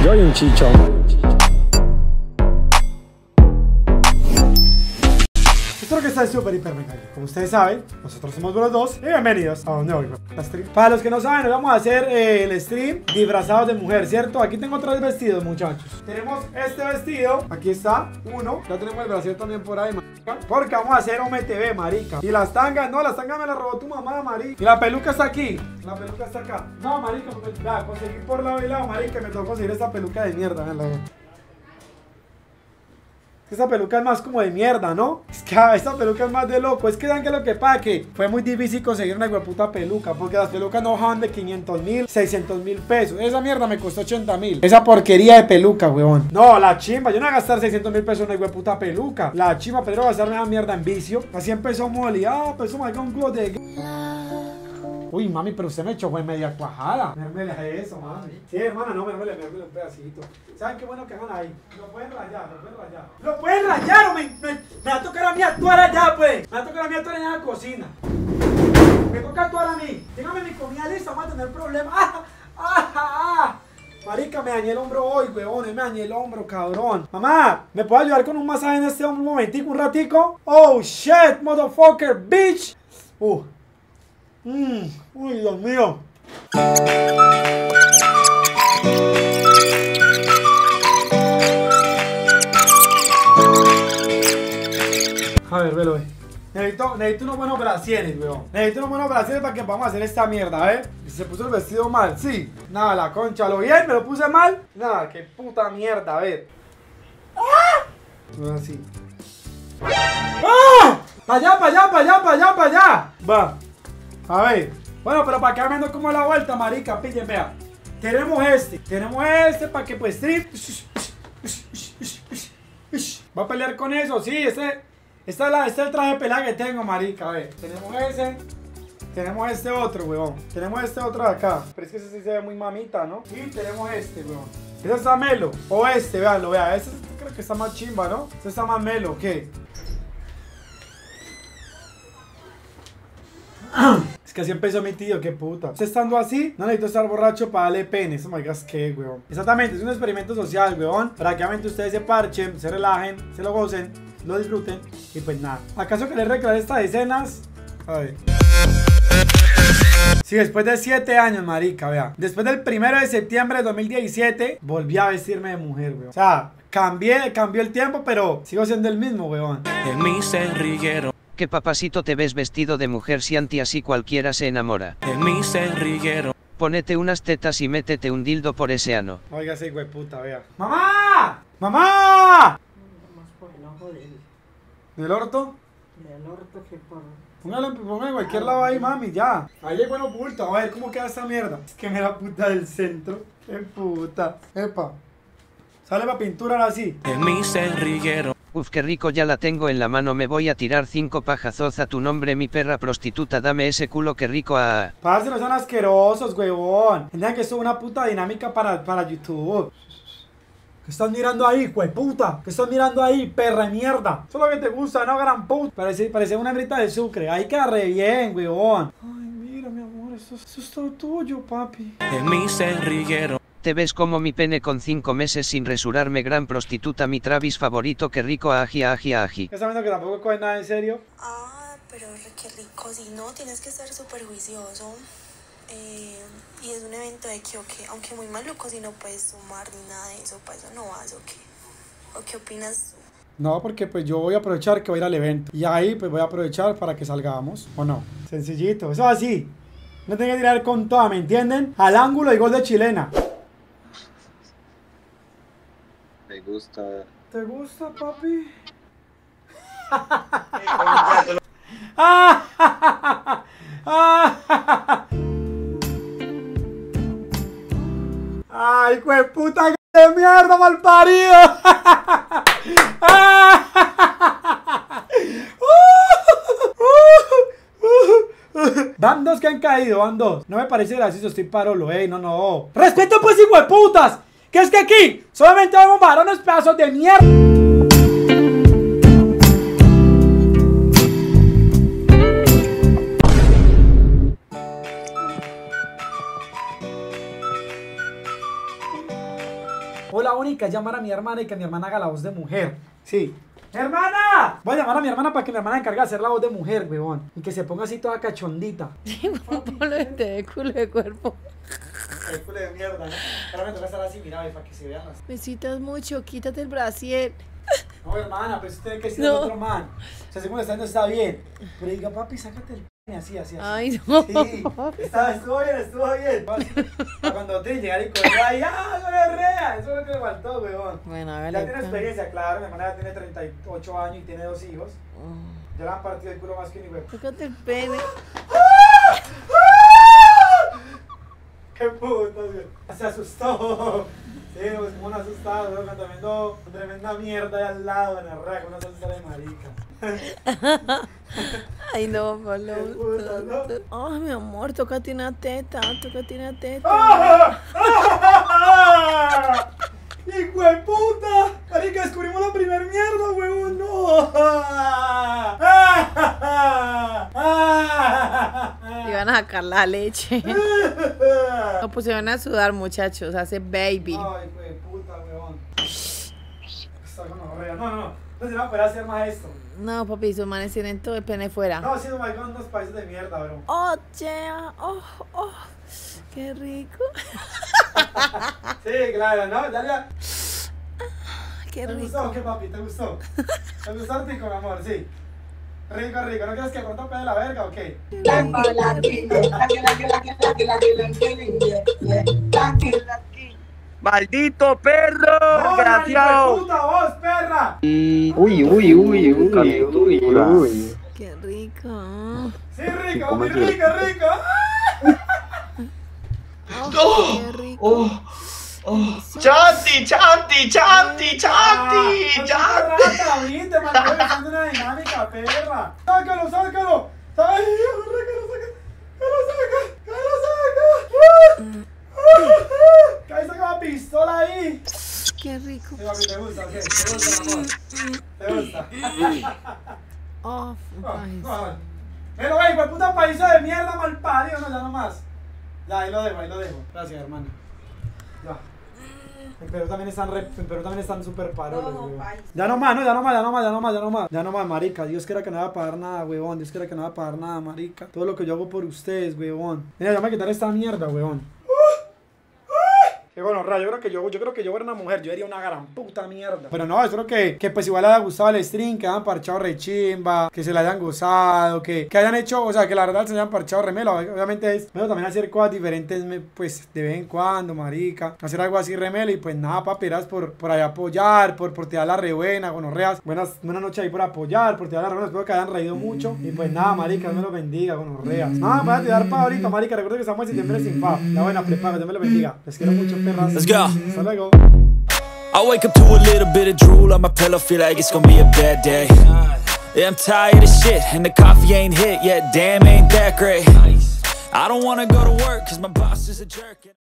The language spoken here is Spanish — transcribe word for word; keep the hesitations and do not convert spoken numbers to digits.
Yo y un chicho. Espero que estén súper hiper mega bien. Como ustedes saben, nosotros somos los dos. Y bienvenidos a donde hoy la stream. Para los que no saben, hoy vamos a hacer eh, el stream disfrazados de mujer, ¿cierto? Aquí tengo tres vestidos, muchachos. Tenemos este vestido. Aquí está, uno. Ya tenemos el brasier también por ahí, marica. Porque vamos a hacer O M T V, marica. Y las tangas, no, las tangas me las robó tu mamá, marica. Y la peluca está aquí. La peluca está acá. No, marica, pues, ya, conseguí por lado y lado, marica. Me tocó conseguir esta peluca de mierda, vean la verdad. Esta peluca es más como de mierda, ¿no? Es que esta peluca es más de loco. Es que saben que lo que pasa, que fue muy difícil conseguir una hueputa peluca, porque las pelucas no bajan de quinientos mil, seiscientos mil pesos. Esa mierda me costó ochenta mil. Esa porquería de peluca, weón. No, la chimba. Yo no voy a gastar seiscientos mil pesos en una hueputa peluca. La chimba, pero voy a gastarme esa mierda en vicio. Así empezó Molly. Ah, pues me un club de... Uy, mami, pero usted me echó fue media cuajada. Mermele eso, mami. Sí, hermana, no, mermele, mermele un pedacito. ¿Saben qué bueno que hagan ahí? Lo pueden rayar, lo pueden rayar. ¡Lo pueden rayar! O me, me, me va a tocar a mí actuar allá, pues. Me va a tocar a mí actuar en la cocina. Me toca actuar a mí. Dígame mi comida lista, vamos a tener problemas. ¡Ah! ¡Ah! ¡Ah! Marica, me dañé el hombro hoy, weón. Me dañé el hombro, cabrón. Mamá, ¿me puedo ayudar con un masaje en este hombro un momentico, un ratico? Oh, shit, motherfucker, bitch. Uh. Mmm, uy, Dios mío. A ver, velo, ve. Necesito, necesito unos buenos brasieres, weón. Necesito unos buenos brasieres para que vamos a hacer esta mierda, ¿eh? Se puso el vestido mal, sí. Nada, la concha, ¿lo bien? ¿Me lo puse mal? Nada, qué puta mierda, a ver. ¡Ah! Así. ¡Ah! ¡Para allá, para allá, para allá, para allá, para allá! Va. A ver, bueno, pero para que viendo cómo es la vuelta, marica, pillen, vea. Tenemos este, tenemos este para que pues stream. Va a pelear con eso, sí, este, esta es la, este es el traje de pelea que tengo, marica, a ver. Tenemos ese, tenemos este otro, weón. Tenemos este otro de acá, pero es que ese sí se ve muy mamita, ¿no? Y tenemos este, weón. Este está melo, o este, veanlo, vea, este creo que está más chimba, ¿no? Este está más melo, ¿qué? Es que así empezó mi tío, qué puta. Usted estando así, no necesito estar borracho para darle pene. Eso me digas que, weón. Exactamente, es un experimento social, weón. Para que obviamente ustedes se parchen, se relajen, se lo gocen, lo disfruten. Y pues nada. ¿Acaso querer recrear estas escenas? A ver. Sí, después de siete años, marica, vea. Después del primero de septiembre de dos mil diecisiete, volví a vestirme de mujer, weón. O sea, cambié, cambió el tiempo, pero sigo siendo el mismo, weón. De mí se riguero. Que papacito te ves vestido de mujer si anti así cualquiera se enamora. De mí se riguero. Ponete unas tetas y métete un dildo por ese ano. Oiga, ese güey puta, vea. ¡Mamá! ¡Mamá! ¿Del orto? Del orto que por... Póngale, póngale en cualquier lado ahí, mami, ya. Ahí hay bueno oculto, a ver cómo queda esta mierda. Es que me la puta del centro. ¡Qué puta! Epa. Sale la pintura ahora sí. De mí se riguero. Uf, qué rico, ya la tengo en la mano, me voy a tirar cinco pajazos a tu nombre, mi perra prostituta, dame ese culo, qué rico a... Parce, no son asquerosos, huevón. Entiendan que esto es una puta dinámica para, para YouTube. ¿Qué estás mirando ahí, hueputa? ¿Qué estás mirando ahí, perra de mierda? Eso es lo que te gusta, ¿no, gran puta? Parece, parece una hembrita de sucre. Ahí queda re bien, huevón. Ay, mira, mi amor, eso, eso es todo tuyo, papi. De mí se riguero. Te ves como mi pene con cinco meses sin resurarme, gran prostituta, mi Travis favorito, qué rico, aji, aji, aji. ¿Estás viendo que tampoco coge nada en serio? Ah, pero qué rico, si no, tienes que estar súper juicioso. Eh, y es un evento de que, okay, aunque muy maluco, si no puedes sumar ni nada de eso, para eso no vas, ¿o qué? ¿O qué opinas? No, porque pues yo voy a aprovechar que voy a ir al evento. Y ahí pues voy a aprovechar para que salgamos, ¿o no? Sencillito, eso así. No tengo que tirar con toda, ¿me entienden? Al ángulo y gol de chilena. Me gusta. ¿Te gusta, papi? ¡Ay, jueputa de mierda, malparido! Van dos que han caído, van dos. No me parece gracioso, estoy parolo, ey, no, no. ¡Respeto pues, hijueputas! ¿Qué es que aquí solamente vamos a bajar unos pedazos de mierda? O la única es llamar a mi hermana y que mi hermana haga la voz de mujer. Sí. ¡Hermana! Voy a llamar a mi hermana para que mi hermana encargue de hacer la voz de mujer, weón. Y que se ponga así toda cachondita. Ponlo de culo de cuerpo. El culo de mierda, ¿no? Ahora me toca estar así, mira, para que se vean las... Me citas mucho, quítate el brasier. No, hermana, pues usted tiene que decir No. otro man. O sea, según está yendo está bien. Pero diga, papi, sácate el p***, así, así, así. Ay, no. Sí, está, estuvo bien, estuvo bien. Para cuando te llegar y correr ahí, ¡ah, gonorrea! Eso es lo que le faltó, weón. Bueno, Ya hágale. tiene experiencia, claro. Mi hermana ya tiene treinta y ocho años y tiene dos hijos. Oh. Ya le han partido el culo más que ni weón. Tócate el pene. ¡Qué puta, weón! Se asustó. Sí, pues como un asustado, weón, cuando viendo tremenda mierda ahí al lado en el rack, una salsa de marica. Ay, no, Pablo. Qué puta, ¿no? Ay, mi amor, tócate una teta, tócate una teta. ¡Ah! ¡Ah! ¡Hijo de puta! Marica, descubrimos la primer mierda, huevón, no. ¡Ah! ¡Ah! Y van a sacar la leche. No, pues se van a sudar, muchachos. Hace baby. Ay, hijo de puta, huevón. Está con horror. No, no, no. Entonces no puede hacer más esto. No, papi, sus manes tienen todo el pene fuera. No, si no me con unos países de mierda, bro. Oh, yeah. Oh, oh. Qué rico. Sí, claro, ¿no? Ya, ya. Qué ¿Te rico. gustó o qué, papi? ¿Te gustó? ¿Te gustó rico, mi amor? Sí. Rico, rico. ¿No quieres que pronto pegue la verga o qué? ¡Maldito perro! ¡Oh, ¡Desgraciado! puta vos, perra! Uy, uy, uy, uy, uy, uy. Qué rico. Sí, rico, ¿Cómo muy es? rico, rico. Oh, qué rico. ¡Chanti, chanti, chanti, chanti! ¡Ah! ¡Chanti! ¡Rata, viste! Me estoy pensando en una dinámica, perra. ¡Sácalo, sácalo! ¡Ay, horror, que lo saca! ¡Que lo saca! ¡Que lo saca! ¡Que ahí saca la pistola ahí! Qué rico. Sí, papi, ¿te gusta o qué? ¿Te gusta, mi amor? ¿Te gusta? Oh, No, ay, no. Pero, güey, pues puta país de mierda, mal parido, no, ya no más. Ya, ahí lo dejo, ahí lo dejo. Gracias, hermano. Ya. En Perú también están re, en Perú también están súper paroles, weón. Ya no más, no, ya no más, ya no más, ya no más, ya no más. Ya no más, marica. Dios quiera que no va a pagar nada, weón. Dios quiera que no va a pagar nada, marica. Todo lo que yo hago por ustedes, weón. Mira, ya me voy a quitar esta mierda, weón. Qué bueno, yo creo que yo, yo creo que yo era una mujer, yo haría una gran puta mierda. Pero no, espero que, que pues igual les haya gustado el stream, que hayan parchado rechimba, que se la hayan gozado, que, que hayan hecho, o sea, que la verdad se hayan parchado remelo. Obviamente es mejor también hacer cosas diferentes, pues de vez en cuando, marica. Hacer algo así remelo y pues nada, papi, gracias por, por ahí apoyar, por, por tirar la re buena, gonorreas. Buenas, buenas noches ahí por apoyar, por tirar la re buena, espero que hayan reído mucho. Y pues nada, marica, Dios me lo bendiga, gonorreas. Nada, voy a tirar pa' ahorita, marica, recuerden que estamos en septiembre sin fa. La buena, prepaga, Dios me lo bendiga. Les quiero mucho, perras. Let's go. Hasta luego. I wake up to a little bit of drool on my pillow, feel like it's gonna be a bad day. Yeah, I'm tired of shit, and the coffee ain't hit yet, damn ain't that great. I don't wanna go to work, cause my boss is a jerk.